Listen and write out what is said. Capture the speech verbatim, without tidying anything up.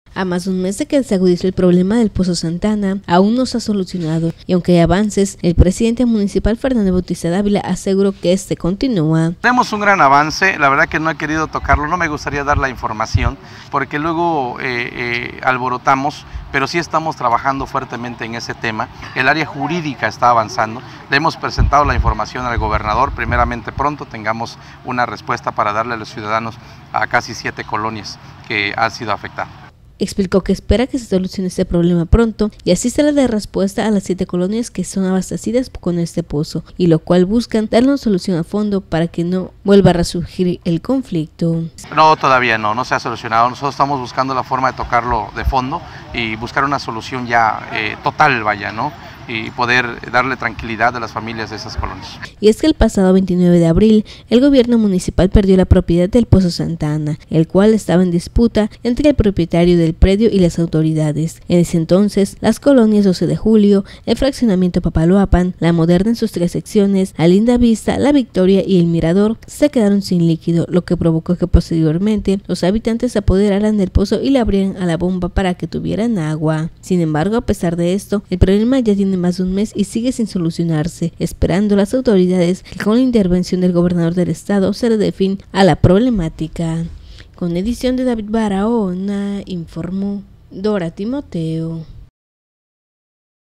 A más de un mes de que se agudizó el problema del Pozo Santana, aún no se ha solucionado, y aunque hay avances, el presidente municipal Fernando Bautista Dávila aseguró que este continúa. Tenemos un gran avance, la verdad que no he querido tocarlo, no me gustaría dar la información, porque luego eh, eh, alborotamos, pero sí estamos trabajando fuertemente en ese tema. El área jurídica está avanzando, le hemos presentado la información al gobernador, primeramente pronto tengamos una respuesta para darle a los ciudadanos a casi siete colonias que han sido afectadas. Explicó que espera que se solucione este problema pronto y así se le dé respuesta a las siete colonias que son abastecidas con este pozo, y lo cual buscan darle una solución a fondo para que no vuelva a resurgir el conflicto. No, todavía no, no se ha solucionado. Nosotros estamos buscando la forma de tocarlo de fondo y buscar una solución ya eh, total, vaya, ¿no? Y poder darle tranquilidad a las familias de esas colonias. Y es que el pasado veintinueve de abril, el gobierno municipal perdió la propiedad del Pozo Santana, el cual estaba en disputa entre el propietario del predio y las autoridades. En ese entonces, las colonias doce de julio, el fraccionamiento Papaloapan, La Moderna en sus tres secciones, La Linda Vista, La Victoria y El Mirador se quedaron sin líquido, lo que provocó que posteriormente los habitantes se apoderaran del pozo y le abrieran a la bomba para que tuvieran agua. Sin embargo, a pesar de esto, el problema ya tiene más de un mes y sigue sin solucionarse, esperando las autoridades que con la intervención del gobernador del estado se le dé fin a la problemática. Con edición de David Barahona, informó Dora Timoteo.